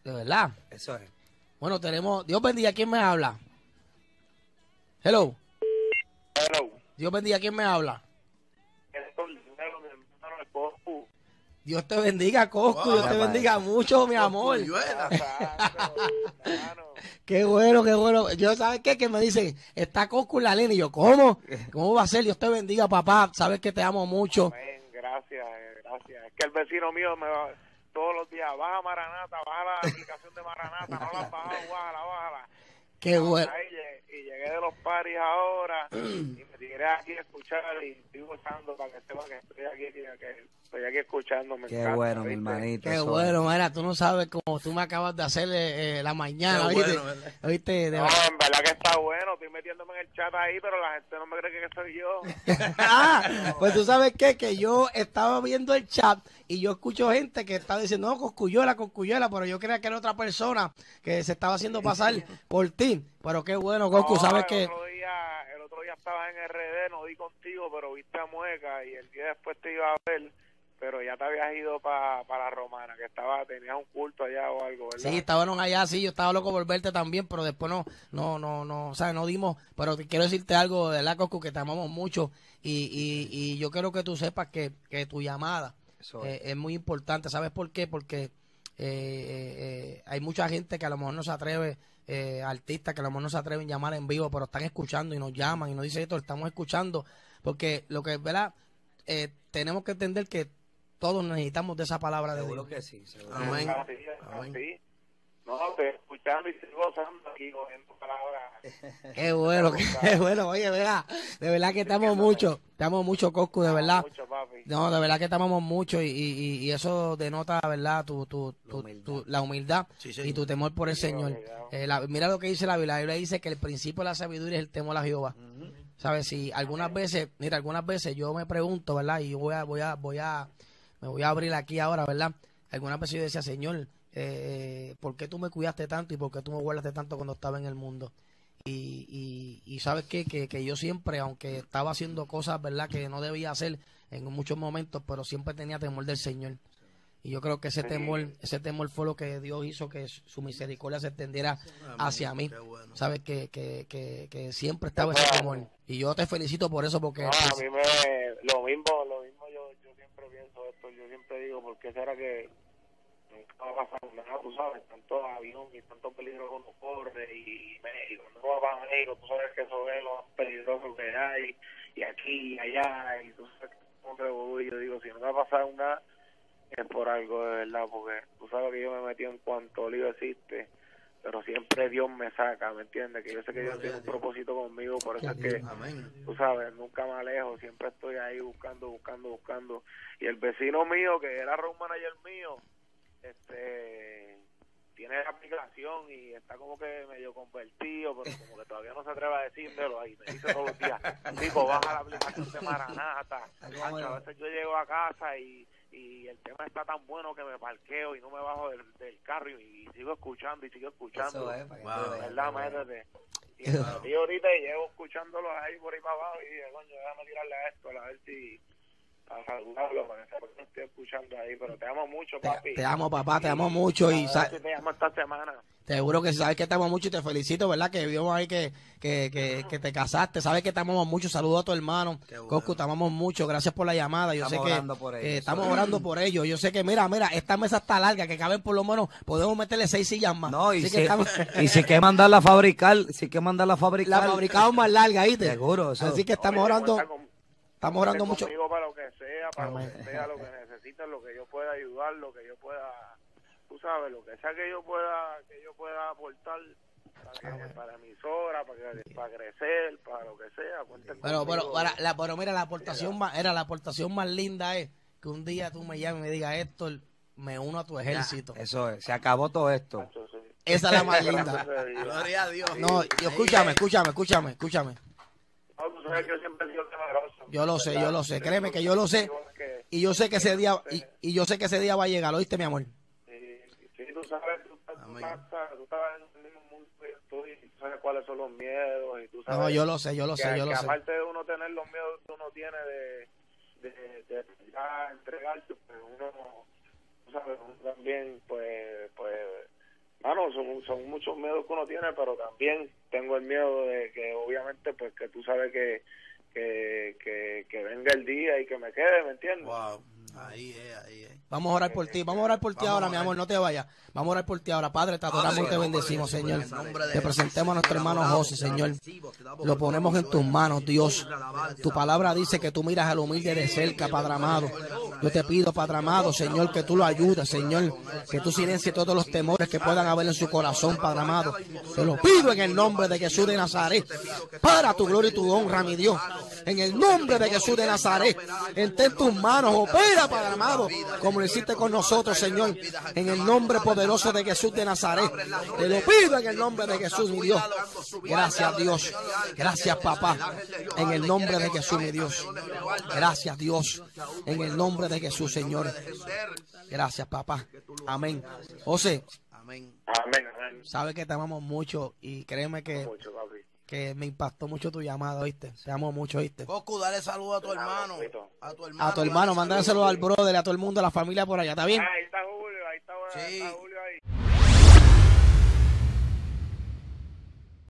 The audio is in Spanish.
De verdad. Eso es. Bueno, tenemos... Dios bendiga, ¿quién me habla? Hello. Hello. Dios bendiga, ¿quién me habla? Dios te bendiga, Coscu. Dios te bendiga mucho, mi amor. Qué bueno, qué bueno. Yo, ¿sabes qué? Que me dicen, está Coscu en la línea. Y yo, ¿cómo? ¿Cómo va a ser? Dios te bendiga, papá. Sabes que te amo mucho. Amén, gracias, gracias. Es que el vecino mío me va todos los días, baja Maranata, baja la aplicación de Maranata, no la has bajado, bájala. Qué bueno. Y llegué de los paris ahora y me tiré aquí a escuchar y estoy gozando para que sepa que estoy aquí escuchando. Qué bueno, mi hermanito. Qué bueno, mira, tú no sabes cómo tú me acabas de hacer la mañana, Qué ¿viste? bueno, ¿Viste? No, en verdad que está bueno, estoy metiéndome en el chat ahí, pero la gente no me cree que soy yo. Pues tú sabes qué, que yo estaba viendo el chat y yo escucho gente que está diciendo, no, Cosculluela, pero yo creía que era otra persona que se estaba haciendo pasar por ti. Pero qué bueno, Coscu, sabes que... El otro día estabas en RD, no di contigo, pero viste a Mueca y el día después te iba a ver, pero ya te habías ido para la Romana, que tenías un culto allá o algo, ¿verdad? Sí, estábamos allá, sí, yo estaba loco por verte también, pero después o sea, no dimos, pero te quiero decirte algo, de verdad, Coscu, que te amamos mucho y yo quiero que tú sepas que tu llamada es muy importante. ¿Sabes por qué? Porque hay mucha gente que a lo mejor no se atreve, artistas que a lo mejor no se atreven a llamar en vivo, pero están escuchando y nos llaman y nos dicen esto, estamos escuchando, porque lo que, ¿verdad? Tenemos que entender que todos necesitamos de esa palabra de Dios. Seguro que sí. Seguro. Amén. Amén. Sí. No, estoy escuchando y estoy gozando aquí cogiendo palabras. Qué bueno, qué bueno. Oye, ¿verdad? De verdad que te amo mucho, Coscu, de verdad. Mucho, papi. No, de verdad que te amamos mucho y eso denota, ¿verdad? La humildad Sí, y señor. tu temor por el Señor. Mira lo que dice la Biblia. La Biblia dice que el principio de la sabiduría es el temor a Jehová. ¿Sabes? Si algunas veces yo me pregunto, ¿verdad? Y yo me voy a abrir aquí ahora, ¿verdad? Algunas veces yo decía, Señor, ¿por qué tú me cuidaste tanto y por qué tú me guardaste tanto cuando estaba en el mundo? Y ¿sabes qué? Que yo siempre, aunque estaba haciendo cosas, ¿verdad? Que no debía hacer en muchos momentos, pero siempre tenía temor del Señor. Y yo creo que ese temor fue lo que Dios hizo que su misericordia se extendiera hacia mí. Bueno. Sabes que siempre estaba ese temor. Y yo te felicito por eso, porque... No, a mí lo mismo yo siempre pienso esto, yo siempre digo, ¿por qué será que nunca va a pasar nada? Tú sabes, tanto avión y tanto peligro que uno corre y México, no va para México, tú sabes que eso es lo más peligroso que hay, y aquí y allá, y tú sabes que es un revolú, y yo digo, si no va a pasar nada, es por algo de verdad, porque tú sabes que yo me metí en cuanto lío existe, pero siempre Dios me saca, ¿me entiendes? Que yo sé que Dios tiene un propósito conmigo, por eso es que, Amén. tú sabes, nunca me alejo, siempre estoy ahí buscando, y el vecino mío, que era road manager mío, tiene la aplicación y está como que medio convertido, pero como que todavía no se atreve a decírmelo, ahí me dice todos los días, tipo, baja la aplicación de Maranata. A veces yo llego a casa y el tema está tan bueno que me parqueo y no me bajo del carro y sigo escuchando. Eso es, para que Wow. tú veas. ¿Verdad, métete? Y ahorita y llevo escuchándolos ahí por ahí para abajo y dije, coño, déjame tirarle a esto, a ver si... a saludarlo, para que sepa que estoy escuchando ahí, pero te amo mucho, papi. Te amo, papá, te amo mucho. Y a ver si te llamo esta semana. te juro que sabes que te amo mucho y te felicito, ¿verdad? Que vimos ahí que te casaste. Sabes que te amamos mucho. Saludos a tu hermano. Qué bueno. Coscu, te amamos mucho. Gracias por la llamada. Yo Estamos sé que orando por ellos. estamos orando por ellos. Yo sé que, mira, esta mesa está larga, que caben por lo menos, podemos meterle 6 sillas más. No, y Así si, que estamos... y si hay que mandarla a fabricar, la fabricamos más larga, ¿viste? Seguro, eso. Así que estamos Oye, orando. cuenta con- Estamos orando cuenta mucho. conmigo para lo que sea, Amén. lo que necesites, lo que yo pueda ayudar, lo que yo pueda, tú sabes, lo que sea que yo pueda aportar para emisora, para crecer, para lo que sea, cuenten Pero conmigo. mira, la aportación más linda es que un día tú me llames y me digas, Héctor, me uno a tu ejército. Eso es, se acabó todo esto. Sí. Esa es la más linda. Gloria a Dios. No, escúchame. No, tú sabes que yo siempre he sido temeroso. Yo lo sé, créeme que yo lo sé. Y yo sé que ese día, y yo sé que ese día va a llegar, ¿oíste, mi amor? Sí, tú sabes, tú estás en el mismo mundo que yo estoy, y tú sabes cuáles son los miedos, y tú sabes... No, yo lo sé. que aparte de uno tener los miedos que uno tiene de ya entregarte, pues uno, tú sabes, uno también, pues mano, son muchos miedos que uno tiene, pero también tengo el miedo de que obviamente pues que tú sabes que venga el día y que me quede, ¿me entiendes? Wow. Ahí es. Vamos a orar por ti, vamos a orar por ti ahora, mi amor, no te vayas. Vamos a orar por ti ahora, Padre, te adoramos y te bendecimos, Señor. Te presentemos a nuestro hermano José, Señor. Lo ponemos en tus manos, Dios. Tu palabra dice que tú miras al humilde de cerca, Padre amado. Yo te pido, Padre amado, Señor, que tú lo ayudes, Señor. Que tú silencies todos los temores que puedan haber en su corazón, Padre amado. Te lo pido en el nombre de Jesús de Nazaret. Para tu gloria y tu honra, mi Dios. En el nombre de Jesús de Nazaret. En tus manos, opera, Padre amado, como lo hiciste con nosotros, Señor. En el nombre poderoso de Jesús de Nazaret. Te lo pido en el nombre de Jesús, mi Dios. Gracias, Dios. Gracias, papá. En el nombre de Jesús, mi Dios. Gracias, Dios. En el nombre de Jesús, Señor. Gracias, papá. Amén. José. Amén. Amén. Sabes que te amamos mucho y créeme Mucho, papi. que me impactó mucho tu llamada, ¿oíste? Te amo mucho, ¿oíste? Coco, dale saludo a tu hermano. A tu hermano, mándaselo al brother, a todo el mundo, a la familia por allá, ¿está bien? Ahí está Julio, Sí. está Julio